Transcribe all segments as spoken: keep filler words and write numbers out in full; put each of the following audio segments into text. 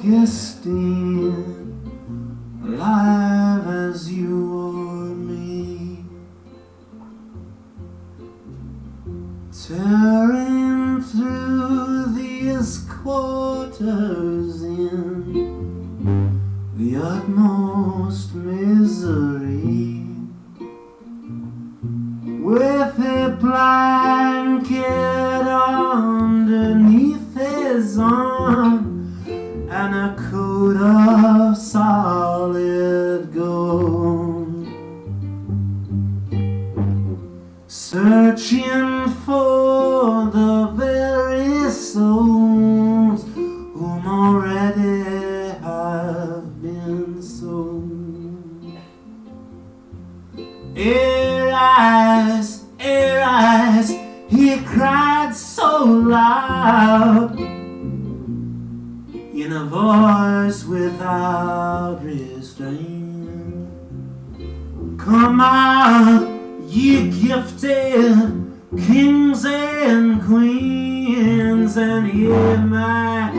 Augustine, alive as you or me, tearing through these quarters in the utmost misery, with a blanket underneath his arm and a coat of solid gold, searching for the very souls whom already have been sold. Arise, arise, he cried so loud, in a voice without restraint. Come out, ye gifted kings and queens, and hear my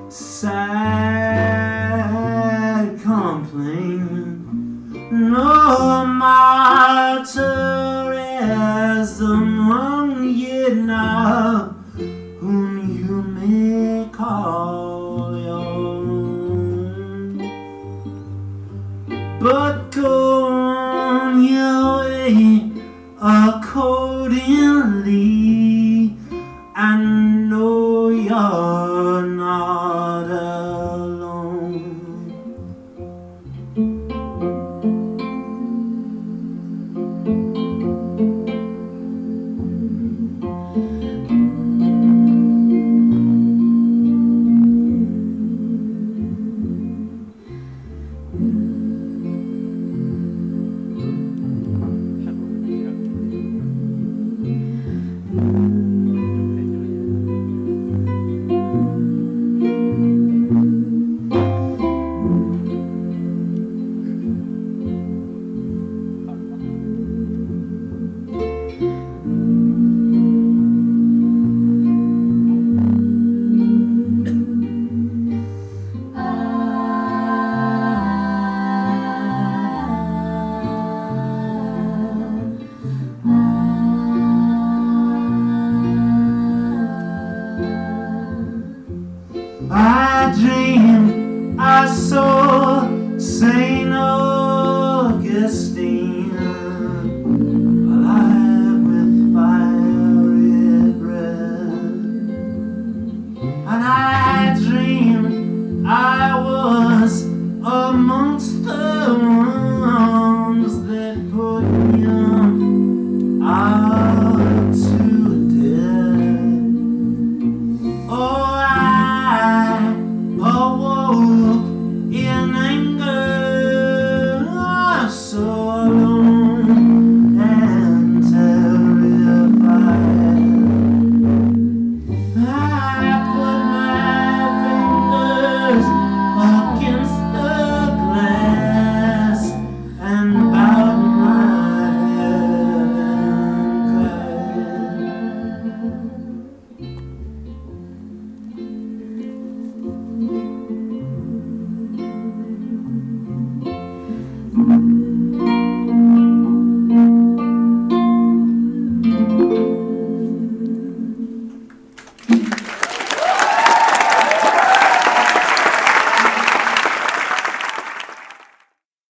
sad complaint. No martyr is among ye now, whom you may call your own, but go on your way accordingly, and know you're not alone. I dreamed I saw Saint